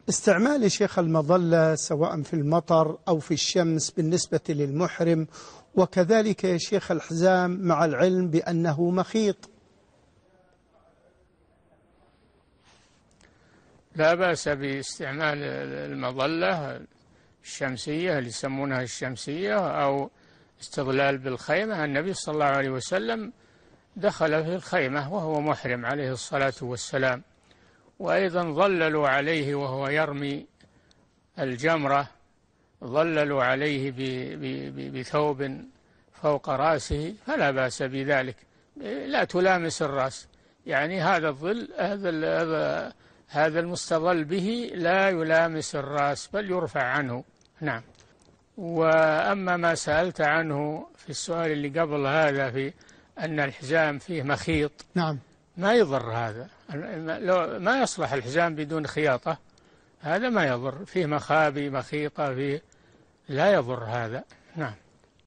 استعمال يا شيخ المظلة سواء في المطر أو في الشمس بالنسبة للمحرم، وكذلك يا شيخ الحزام مع العلم بأنه مخيط. لا بأس باستعمال المظلة الشمسية اللي يسمونها الشمسية، أو استظلال بالخيمة. النبي صلى الله عليه وسلم دخل في الخيمة وهو محرم عليه الصلاة والسلام، وأيضا ظللوا عليه وهو يرمي الجمرة، ظللوا عليه بثوب فوق رأسه، فلا بأس بذلك، لا تلامس الرأس، يعني هذا الظل هذا المستظل به لا يلامس الرأس بل يرفع عنه. نعم. وأما ما سألت عنه في السؤال اللي قبل هذا، في أن الحزام فيه مخيط، نعم، ما يضر هذا، ما يصلح الحزام بدون خياطة، هذا ما يضر، فيه مخابي مخيطة فيه، لا يضر هذا. نعم.